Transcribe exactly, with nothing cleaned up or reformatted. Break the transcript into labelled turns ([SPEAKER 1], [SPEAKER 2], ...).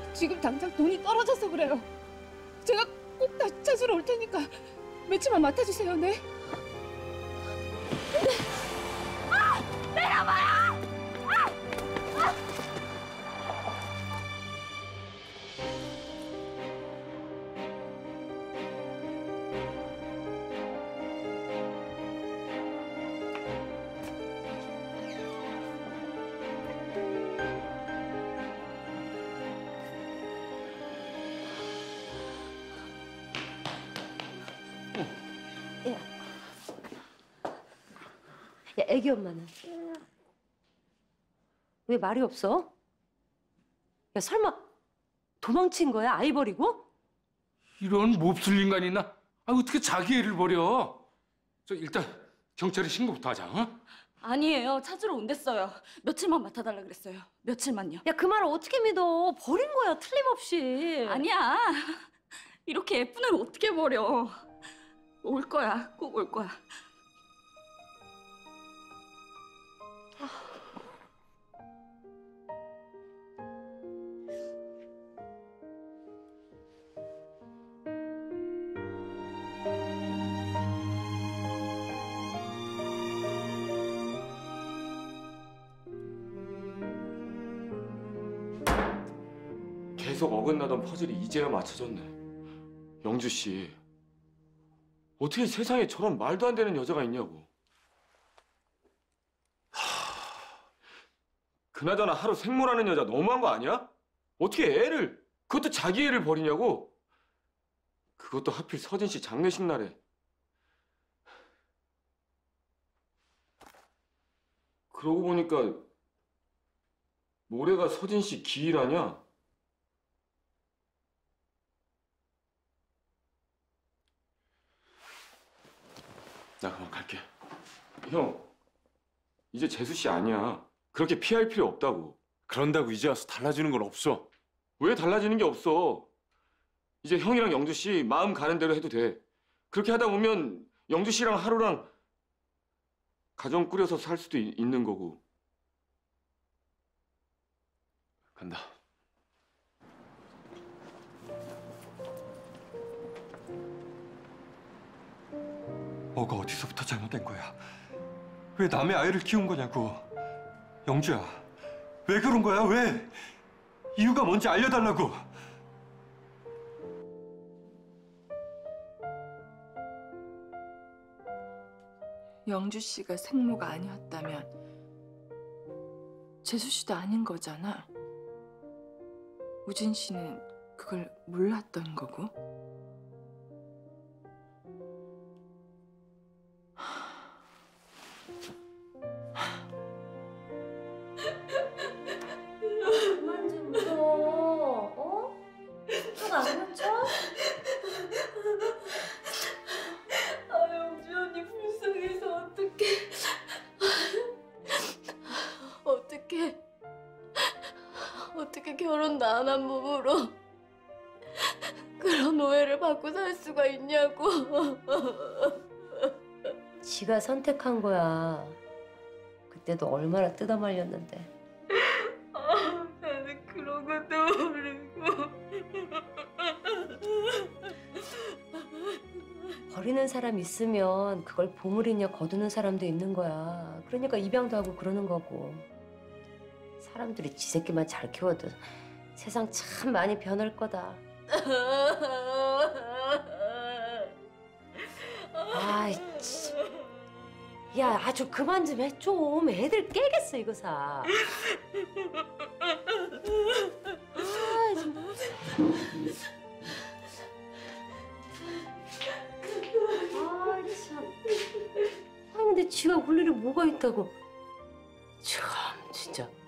[SPEAKER 1] 지금 당장 돈이 떨어져서 그래요. 제가 꼭 다시 찾으러 올 테니까 며칠만 맡아주세요, 네? 네. 아! 내려봐요! 아! 아!
[SPEAKER 2] 야, 야, 애기 엄마는 왜 말이 없어? 야, 설마 도망친 거야? 아이 버리고?
[SPEAKER 3] 이런 몹쓸 인간이나? 아, 어떻게 자기 애를 버려? 저 일단 경찰에 신고부터 하자. 어?
[SPEAKER 4] 아니에요. 찾으러 온댔어요. 며칠만 맡아달라 그랬어요. 며칠만요.
[SPEAKER 2] 야, 그 말을 어떻게 믿어? 버린 거야, 틀림없이.
[SPEAKER 4] 아니야. 이렇게 예쁜 애를 어떻게 버려. 올 거야. 꼭 올 거야.
[SPEAKER 5] 계속 어긋나던 퍼즐이 이제야 맞춰졌네. 영주 씨, 어떻게 세상에 저런 말도 안 되는 여자가 있냐고. 하... 그나저나 하루 생모라는 여자 너무한 거 아니야? 어떻게 애를, 그것도 자기 애를 버리냐고? 그것도 하필 서진 씨 장례식 날에. 그러고 보니까 모레가 서진 씨 기일 아냐? 나 그만 갈게. 형, 이제 재수 씨 아니야. 그렇게 피할 필요 없다고.
[SPEAKER 6] 그런다고 이제 와서 달라지는 건 없어.
[SPEAKER 5] 왜 달라지는 게 없어? 이제 형이랑 영주 씨 마음 가는 대로 해도 돼. 그렇게 하다 보면 영주 씨랑 하루랑 가정 꾸려서 살 수도 이, 있는 거고.
[SPEAKER 6] 간다. 뭐가 어디서부터 잘못된 거야? 왜 남의 아이를 키운 거냐고. 영주야, 왜 그런 거야? 왜? 이유가 뭔지 알려달라고.
[SPEAKER 1] 영주 씨가 생모가 아니었다면 재수 씨도 아닌 거잖아. 우진 씨는 그걸 몰랐던 거고.
[SPEAKER 2] 그만 좀 울어. 어? 속 안 묻혀?
[SPEAKER 4] 아, 영주 언니 불쌍해서 어떡해. 어떡해. 어떻게 결혼도 안 한 몸으로 그런 오해를 받고 살 수가 있냐고.
[SPEAKER 2] 지가 선택한 거야. 그때도 얼마나 뜯어말렸는데.
[SPEAKER 4] 아, 나는 그런 것도 모르고.
[SPEAKER 2] 버리는 사람 있으면 그걸 보물이냐 거두는 사람도 있는 거야. 그러니까 입양도 하고 그러는 거고. 사람들이 지 새끼만 잘 키워도 세상 참 많이 변할 거다. 아이, 참. 야, 아주 그만 좀 해, 좀. 애들 깨겠어, 이거 사. 아, 진짜. 아, 참. 아니, 근데 지가 울 일이 뭐가 있다고. 참, 진짜.